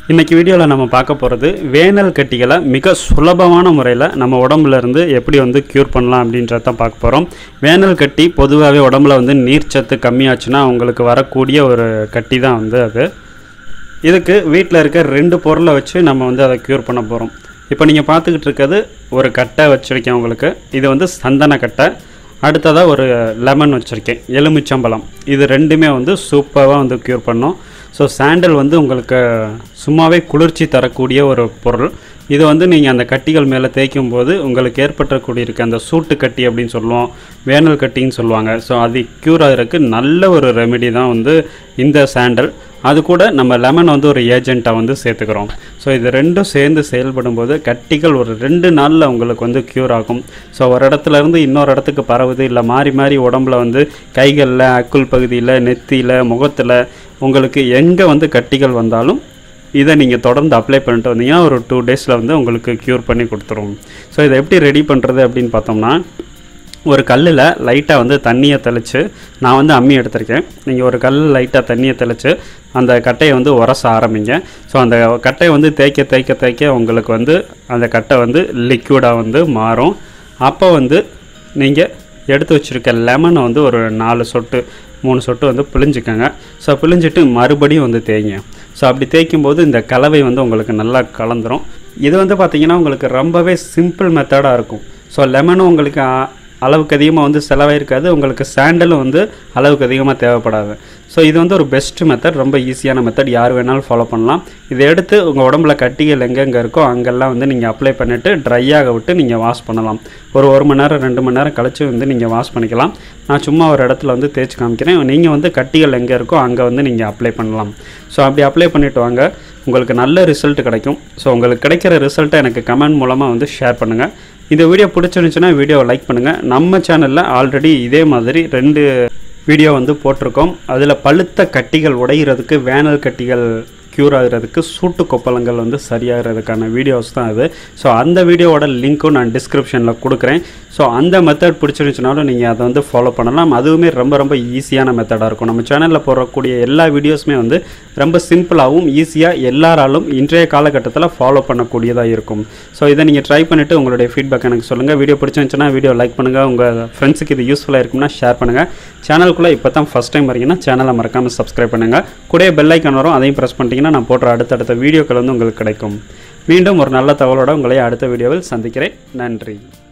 இன்னைக்கு வீடியோல நம்ம பார்க்க போறது வேனல் கட்டிகளை மிக சுலபமான முறையில் நம்ம உடம்புல இருந்து எப்படி வந்து கியூர் பண்ணலாம் அப்படின்றத தான் பார்க்க போறோம். வேனல் கட்டி பொதுவாகவே உடம்புல வந்து நீர்ச்சத்து கம்மியாச்சுன்னா உங்களுக்கு வரக்கூடிய ஒரு கட்டி தான் வந்து அது. இதுக்கு வீட்டில் இருக்க 2 பொருளை வச்சு நம்ம வந்து அதை கியூர் பண்ண போகிறோம். இப்போ நீங்கள் பார்த்துக்கிட்டு இருக்கிறது ஒரு கட்டை வச்சுருக்கேன் உங்களுக்கு. இது வந்து சந்தன கட்டை. அடுத்ததாக ஒரு லெமன் வச்சுருக்கேன், எலுமிச்சம்பழம். இது ரெண்டுமே வந்து சூப்பராக வந்து கியூர் பண்ணோம். ஸோ சாண்டல் வந்து உங்களுக்கு சும்மாவே குளிர்ச்சி தரக்கூடிய ஒரு பொருள். இது வந்து நீங்கள் அந்த கட்டிகள் மேலே தேய்க்கும் போது உங்களுக்கு ஏற்பட்டக்கூடிய இருக்க அந்த சூட்டு கட்டி அப்படின்னு சொல்லுவோம், வேனல் கட்டின்னு சொல்லுவாங்க. ஸோ அது க்யூர் ஆகிறதுக்கு நல்ல ஒரு ரெமெடி தான் வந்து இந்த சாண்டல். அது கூட நம்ம லெமன் வந்து ஒரு ஏஜெண்ட்டாக வந்து சேர்த்துக்கிறோம். ஸோ இது ரெண்டும் சேர்ந்து செயல்படும் போது கட்டிகள் ஒரு 2 நாளில் உங்களுக்கு வந்து க்யூர் ஆகும். ஸோ ஒரு இடத்துலேருந்து இன்னொரு இடத்துக்கு பரவுது, இல்லை மாறி மாறி உடம்புல வந்து கைகளில், அக்குள் பகுதியில், நெத்தியில், முகத்தில் உங்களுக்கு எங்கே வந்து கட்டிகள் வந்தாலும் இதை நீங்கள் தொடர்ந்து அப்ளை பண்ணிட்டு வந்தீங்கன்னா ஒரு 2 டேஸில் வந்து உங்களுக்கு க்யூர் பண்ணி கொடுத்துரும். ஸோ இதை எப்படி ரெடி பண்ணுறது அப்படின்னு பார்த்தோம்னா, ஒரு கல்லில் லைட்டாக வந்து தண்ணியை தெளித்து, நான் வந்து அம்மி எடுத்திருக்கேன், நீங்கள் ஒரு கல்லில் லைட்டாக தண்ணியை தெளித்து அந்த கட்டையை வந்து உரச ஆரம்பிங்க. ஸோ அந்த கட்டையை வந்து தேய்க்க தேய்க்க தேய்க்க உங்களுக்கு வந்து அந்த கட்டை வந்து லிக்விடாக வந்து மாறும். அப்போ வந்து நீங்கள் எடுத்து வச்சுருக்க லெமனை வந்து ஒரு 4 சொட்டு 3 சொட்டு வந்து பிழிஞ்சிக்கோங்க. ஸோ பிழிஞ்சிட்டு மறுபடியும் வந்து தேய்ங்க. ஸோ அப்படி தேய்க்கும் போது இந்த கலவை வந்து உங்களுக்கு நல்லா கலந்துரும். இது வந்து பார்த்திங்கன்னா உங்களுக்கு ரொம்பவே சிம்பிள் மெத்தடாக இருக்கும். ஸோ லெமனும் உங்களுக்கு அளவுக்கு அதிகமாக வந்து செலவாயிருக்காது, உங்களுக்கு சாண்டலும் வந்து அளவுக்கு அதிகமாக தேவைப்படாது. ஸோ இது வந்து ஒரு பெஸ்ட் மெத்தட், ரொம்ப ஈஸியான மெத்தட், யார் வேணாலும் ஃபாலோ பண்ணலாம். இதை எடுத்து உங்கள் உடம்புல கட்டிகள் எங்கெங்கே இருக்கோ அங்கெல்லாம் வந்து நீங்கள் அப்ளை பண்ணிவிட்டு ட்ரையாக விட்டு நீங்கள் வாஷ் பண்ணலாம். ஒரு 1 மணி நேரம் 2 மணி நேரம் கழித்து வந்து நீங்கள் வாஷ் பண்ணிக்கலாம். நான் சும்மா ஒரு இடத்துல வந்து தேய்ச்சி காமிக்கிறேன், நீங்கள் வந்து கட்டிகள் எங்கே இருக்கோ அங்கே வந்து நீங்கள் அப்ளை பண்ணலாம். ஸோ அப்படி அப்ளை பண்ணிவிட்டு வாங்க, உங்களுக்கு நல்ல ரிசல்ட் கிடைக்கும். ஸோ உங்களுக்கு கிடைக்கிற ரிசல்ட்டை எனக்கு கமெண்ட் மூலமாக வந்து ஷேர் பண்ணுங்கள். இந்த வீடியோ பிடிச்சிருந்துச்சுன்னா வீடியோவை லைக் பண்ணுங்கள். நம்ம சேனலில் ஆல்ரெடி இதே மாதிரி 2 வீடியோ வந்து போட்டிருக்கோம். அதில் பழுத்த கட்டிகள் உடைகிறதுக்கு, வேனல் கட்டிகள் க்யூர் ஆகிறதுக்கு, சூட்டு கொப்பளங்கள் வந்து சரியாகிறதுக்கான வீடியோஸ் தான் அது. ஸோ அந்த வீடியோவோட லிங்க்கும் நான் டிஸ்கிரிப்ஷனில் கொடுக்குறேன். ஸோ அந்த மெத்தட் பிடிச்சிருந்துச்சுனாலும் நீங்கள் அதை வந்து ஃபாலோ பண்ணலாம். அதுவுமே ரொம்ப ரொம்ப ஈஸியான மெத்தடாக இருக்கும். நம்ம சேனலில் போடக்கூடிய எல்லா வீடியோஸுமே வந்து ரொம்ப சிம்பிளாகவும் ஈஸியாக எல்லாராலும் இன்றைய காலகட்டத்தில் ஃபாலோ பண்ணக்கூடியதாக இருக்கும். ஸோ இதை நீங்கள் ட்ரை பண்ணிவிட்டு உங்களுடைய ஃபீட்பேக் எனக்கு சொல்லுங்கள். வீடியோ பிடிச்சிருந்துச்சுன்னா வீடியோ லைக் பண்ணுங்கள், உங்கள் ஃப்ரெண்ட்ஸுக்கு இது யூஸ்ஃபுல்லாக இருக்கும்னா ஷேர் பண்ணுங்கள். சேனலுக்குள்ளே இப்போ தான் ஃபஸ்ட் டைம் வரீங்கன்னா சேனலை மறக்காமல் சப்ஸ்கிரைப் பண்ணுங்கள். கூட பெல் ஐக்கான் வரும், அதையும் ப்ரெஸ் பண்ணிட்டீங்கன்னா நான் போடுற அடுத்தடுத்த வீடியோக்கள் வந்து உங்களுக்கு கிடைக்கும். மீண்டும் ஒரு நல்ல தகவலோடு உங்களை அடுத்த வீடியோவில் சந்திக்கிறேன். நன்றி.